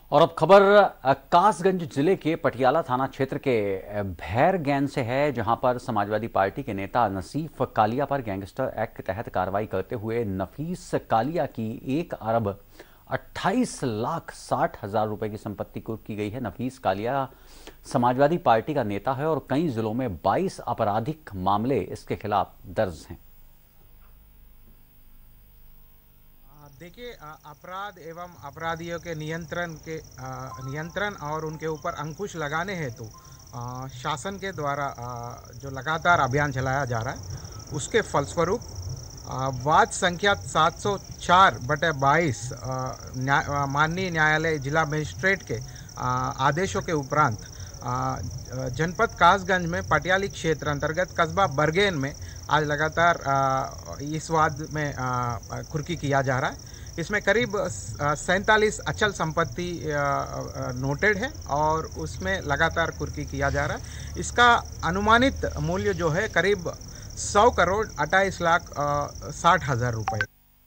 और अब खबर कासगंज जिले के पटियाला थाना क्षेत्र के भैरगैन से है, जहां पर समाजवादी पार्टी के नेता नसीफ कालिया पर गैंगस्टर एक्ट के तहत कार्रवाई करते हुए नफीस कालिया की 1,28,60,000 रुपए की संपत्ति कुर्क की गई है। नफीस कालिया समाजवादी पार्टी का नेता है और कई जिलों में 22 आपराधिक मामले इसके खिलाफ दर्ज हैं। देखिए, अपराध एवं अपराधियों के नियंत्रण और उनके ऊपर अंकुश लगाने हेतु शासन के द्वारा जो लगातार अभियान चलाया जा रहा है, उसके फलस्वरूप वाद संख्या 704/22 माननीय न्यायालय जिला मजिस्ट्रेट के आदेशों के उपरांत जनपद कासगंज में पटियाली क्षेत्र अंतर्गत कस्बा बरगेन में आज लगातार इस वाद में कुर्की किया जा रहा है। इसमें करीब 47 अचल संपत्ति नोटेड है और उसमें लगातार कुर्की किया जा रहा है। इसका अनुमानित मूल्य जो है करीब 100 करोड़ 28,60,000 रुपये।